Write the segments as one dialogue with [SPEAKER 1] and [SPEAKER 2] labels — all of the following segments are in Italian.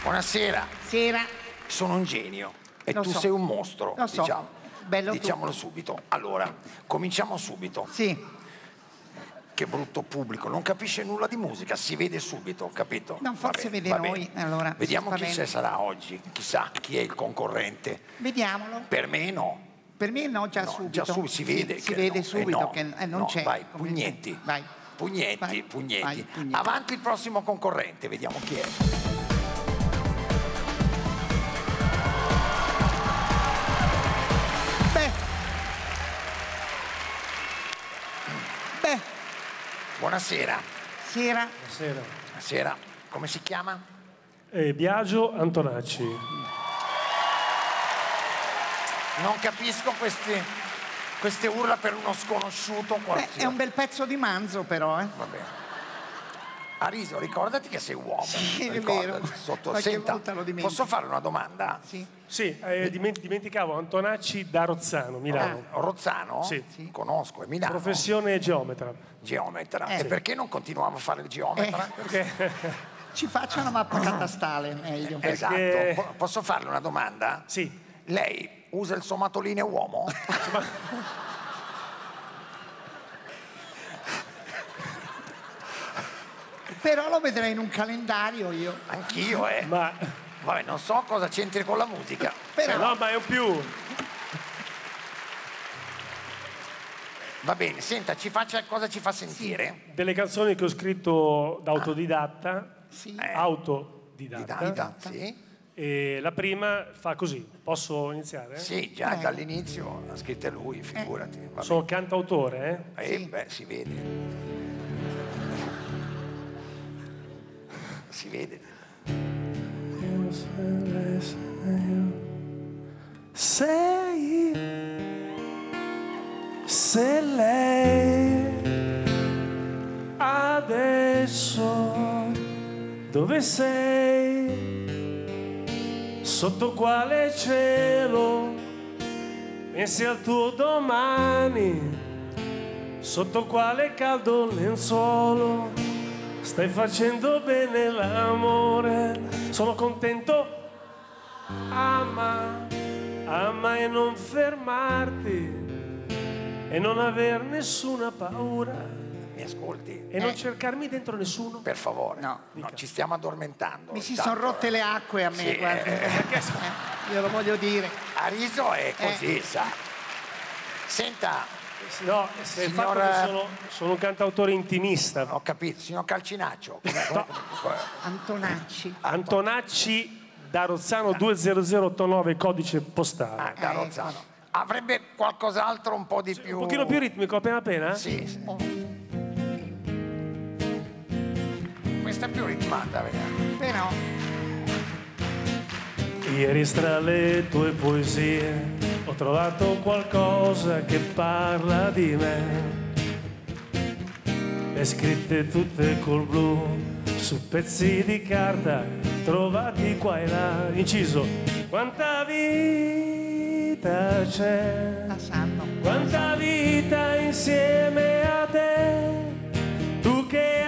[SPEAKER 1] Buonasera.
[SPEAKER 2] Sera.
[SPEAKER 1] Sono un genio e
[SPEAKER 2] Lo
[SPEAKER 1] tu
[SPEAKER 2] so.
[SPEAKER 1] sei un mostro,
[SPEAKER 2] Lo so.
[SPEAKER 1] diciamo.
[SPEAKER 2] Bello
[SPEAKER 1] Diciamolo subito. Allora, cominciamo subito.
[SPEAKER 2] Sì.
[SPEAKER 1] Che brutto pubblico, non capisce nulla di musica, si vede subito, capito?
[SPEAKER 2] Non forse
[SPEAKER 1] Va bene,
[SPEAKER 2] vede
[SPEAKER 1] va
[SPEAKER 2] noi,
[SPEAKER 1] bene.
[SPEAKER 2] allora.
[SPEAKER 1] Vediamo chi
[SPEAKER 2] spavento.
[SPEAKER 1] sarà oggi, chissà chi è il concorrente.
[SPEAKER 2] Vediamolo.
[SPEAKER 1] Per me no.
[SPEAKER 2] Per me no, già
[SPEAKER 1] No,
[SPEAKER 2] subito.
[SPEAKER 1] già si vede
[SPEAKER 2] Si
[SPEAKER 1] che
[SPEAKER 2] vede
[SPEAKER 1] no.
[SPEAKER 2] subito
[SPEAKER 1] No,
[SPEAKER 2] che non
[SPEAKER 1] no,
[SPEAKER 2] c'è.
[SPEAKER 1] vai,
[SPEAKER 2] Come-
[SPEAKER 1] Pugnetti.
[SPEAKER 2] Vai.
[SPEAKER 1] Pugnetti,
[SPEAKER 2] Vai,
[SPEAKER 1] Pugnetti.
[SPEAKER 2] vai, Pugnetti.
[SPEAKER 1] Avanti il prossimo concorrente, vediamo chi è.
[SPEAKER 2] Beh,
[SPEAKER 1] Buonasera.
[SPEAKER 2] sera.
[SPEAKER 3] Buonasera.
[SPEAKER 1] Buonasera. Come si chiama?
[SPEAKER 3] Biagio Antonacci.
[SPEAKER 1] Non capisco queste urla per uno sconosciuto
[SPEAKER 2] Beh,
[SPEAKER 1] qualsiasi.
[SPEAKER 2] è un bel pezzo di manzo però, eh.
[SPEAKER 1] Va bene. Ariso, ricordati che sei uomo.
[SPEAKER 2] Sì, è
[SPEAKER 1] Ricordati,
[SPEAKER 2] vero.
[SPEAKER 1] Sotto.
[SPEAKER 2] Qualche
[SPEAKER 1] Senta,
[SPEAKER 2] volta lo dimentico.
[SPEAKER 1] posso fare una domanda?
[SPEAKER 2] Sì.
[SPEAKER 3] Sì, dimenticavo, Antonacci da Rozzano, Milano.
[SPEAKER 1] Rozzano?
[SPEAKER 3] Sì.
[SPEAKER 1] Conosco, è Milano.
[SPEAKER 3] Professione geometra.
[SPEAKER 1] Geometra.
[SPEAKER 2] Sì.
[SPEAKER 1] E perché non continuiamo a fare il geometra?
[SPEAKER 3] Perché?
[SPEAKER 2] Ci faccia una mappa catastale, meglio.
[SPEAKER 1] Esatto.
[SPEAKER 3] Perché-
[SPEAKER 1] Posso farle una domanda?
[SPEAKER 3] Sì.
[SPEAKER 1] Lei usa il somatoline uomo?
[SPEAKER 2] Però lo vedrei in un calendario io.
[SPEAKER 1] Anch'io, eh.
[SPEAKER 3] Ma
[SPEAKER 1] Vabbè, non so cosa c'entri con la musica.
[SPEAKER 2] Però
[SPEAKER 3] no, ma è un più.
[SPEAKER 1] Va bene, senta, cosa ci fa sentire?
[SPEAKER 3] Delle canzoni che ho scritto da autodidatta.
[SPEAKER 2] sì.
[SPEAKER 3] Autodidatta.
[SPEAKER 1] Didatta, sì.
[SPEAKER 3] E la prima fa così. Posso iniziare?
[SPEAKER 1] Sì, già dall'inizio l'ha scritta lui, figurati. Va
[SPEAKER 3] Sono cantautore, eh?
[SPEAKER 1] bene. Beh, si vede. Si vede.
[SPEAKER 3] Sei se lei adesso dove sei? Sotto quale cielo? Pensi al tuo domani? Sotto quale caldo lenzuolo? Stai facendo bene l'amore? Sono contento? Ama, ama e non fermarti e non aver nessuna paura
[SPEAKER 1] Mi ascolti?
[SPEAKER 3] e non cercarmi dentro nessuno.
[SPEAKER 1] Per favore.
[SPEAKER 2] No.
[SPEAKER 1] Ci stiamo addormentando.
[SPEAKER 2] Mi si
[SPEAKER 1] Intanto,
[SPEAKER 2] sono rotte le acque a me,
[SPEAKER 1] Sì,
[SPEAKER 2] guarda. Io lo voglio dire.
[SPEAKER 1] Ariso è così, sa. Senta,
[SPEAKER 3] No, se il fatto
[SPEAKER 1] Signora-
[SPEAKER 3] che sono un cantautore intimista.
[SPEAKER 1] ho capito, signor Calcinaccio.
[SPEAKER 2] Antonacci.
[SPEAKER 3] Antonacci da Rozzano 20089 codice postale.
[SPEAKER 1] Da Rozzano. Avrebbe qualcos'altro un po' di più...
[SPEAKER 3] Un pochino più ritmico appena appena?
[SPEAKER 1] Sì, sì. Questa è più ritmata, vediamo.
[SPEAKER 2] Però
[SPEAKER 3] Ieri tra le tue poesie ho trovato qualcosa che parla di me. Le scritte tutte col blu su pezzi di carta trovati qua e là. Inciso. Quanta vita c'è,
[SPEAKER 2] la sanno.
[SPEAKER 3] quanta vita insieme a te, tu che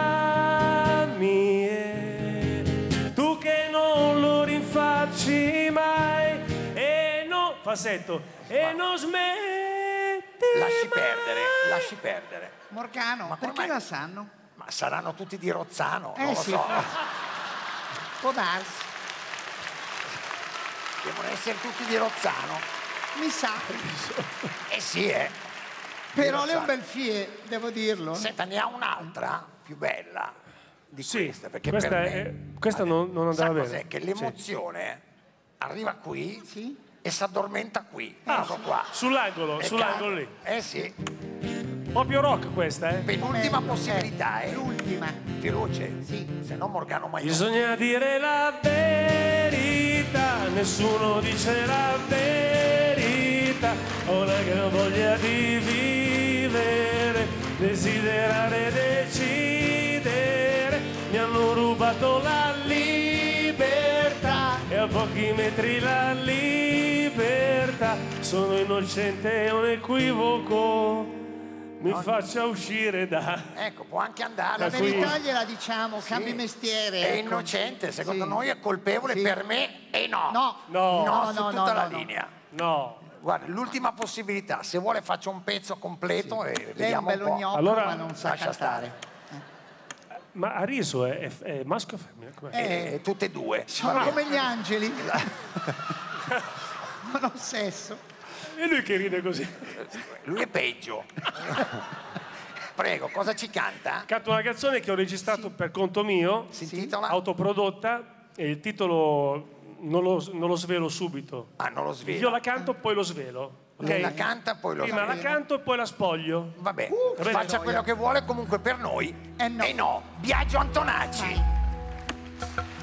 [SPEAKER 3] ami e tu che non lo rinfacci mai e no, falsetto, e non smetti.
[SPEAKER 1] Lasci perdere.
[SPEAKER 2] Morgano,
[SPEAKER 1] Ma
[SPEAKER 2] perché
[SPEAKER 1] ormai-
[SPEAKER 2] la sanno?
[SPEAKER 1] Ma saranno tutti di Rozzano, non lo
[SPEAKER 2] sì.
[SPEAKER 1] so.
[SPEAKER 2] Può darsi.
[SPEAKER 1] Devono essere tutti di Rozzano.
[SPEAKER 2] Mi sa.
[SPEAKER 1] Eh sì,
[SPEAKER 2] Però
[SPEAKER 1] Di
[SPEAKER 2] lei è un
[SPEAKER 1] Rozzano.
[SPEAKER 2] bel fie, devo dirlo.
[SPEAKER 1] Senta, ne ha un'altra più bella di
[SPEAKER 3] Sì,
[SPEAKER 1] questa. Perché
[SPEAKER 3] questa,
[SPEAKER 1] per me,
[SPEAKER 3] questa non
[SPEAKER 1] sa
[SPEAKER 3] andava
[SPEAKER 1] cos'è?
[SPEAKER 3] bene.
[SPEAKER 1] Che l'emozione arriva qui
[SPEAKER 2] Sì?
[SPEAKER 1] e si addormenta qui.
[SPEAKER 3] Ah,
[SPEAKER 1] Ecco qua.
[SPEAKER 3] Sull'angolo,
[SPEAKER 1] E
[SPEAKER 3] sull'angolo
[SPEAKER 1] cade.
[SPEAKER 3] lì.
[SPEAKER 1] Eh sì.
[SPEAKER 3] Proprio rock questa, eh?
[SPEAKER 1] Penultima possibilità,
[SPEAKER 2] L'ultima.
[SPEAKER 1] Veloce.
[SPEAKER 2] Sì.
[SPEAKER 1] Se no Morgano mai.
[SPEAKER 3] Bisogna dire la verità, nessuno dice la verità. Ho una gran voglia di vivere, desiderare, decidere. Mi hanno rubato la libertà e a pochi metri la libertà. Sono innocente e un equivoco. mi faccia uscire da...
[SPEAKER 1] Ecco, può anche andare.
[SPEAKER 2] La
[SPEAKER 3] Da qui-
[SPEAKER 2] verità gliela diciamo,
[SPEAKER 1] Sì.
[SPEAKER 2] cambi mestiere.
[SPEAKER 1] È
[SPEAKER 2] ecco.
[SPEAKER 1] innocente, secondo
[SPEAKER 2] Sì.
[SPEAKER 1] noi è colpevole,
[SPEAKER 2] Sì.
[SPEAKER 1] per me e no.
[SPEAKER 2] No.
[SPEAKER 3] No.
[SPEAKER 1] No,
[SPEAKER 2] No,
[SPEAKER 1] su
[SPEAKER 2] no,
[SPEAKER 1] tutta
[SPEAKER 2] no,
[SPEAKER 1] la
[SPEAKER 2] no, no.
[SPEAKER 1] linea.
[SPEAKER 3] No.
[SPEAKER 1] Guarda, l'ultima possibilità, se vuole faccio un pezzo completo e
[SPEAKER 2] Lei è un
[SPEAKER 1] vediamo un
[SPEAKER 2] bello
[SPEAKER 1] po'.
[SPEAKER 2] gnocco,
[SPEAKER 3] Allora,
[SPEAKER 2] ma non sa
[SPEAKER 1] lascia
[SPEAKER 2] cantare.
[SPEAKER 3] Ma a riso è maschio o femmina? Com'è?
[SPEAKER 1] Tutte e due.
[SPEAKER 2] Sono come gli angeli. Ma non sesso.
[SPEAKER 3] E lui che ride così.
[SPEAKER 1] Lui è peggio. Prego, cosa ci canta?
[SPEAKER 3] Canto una canzone che ho registrato per conto mio,
[SPEAKER 1] Si intitola?
[SPEAKER 3] autoprodotta, e il titolo non lo svelo subito.
[SPEAKER 1] Ah, non lo svela.
[SPEAKER 3] Io la canto, poi lo svelo. Ok?
[SPEAKER 1] Lei la canta, poi lo
[SPEAKER 3] Prima la
[SPEAKER 1] svela.
[SPEAKER 3] canto e poi la spoglio.
[SPEAKER 1] Vabbè,
[SPEAKER 3] bene,
[SPEAKER 1] faccia
[SPEAKER 2] noia.
[SPEAKER 1] quello che vuole, comunque per noi.
[SPEAKER 2] No.
[SPEAKER 1] E no. Biagio Antonacci.
[SPEAKER 2] Vai.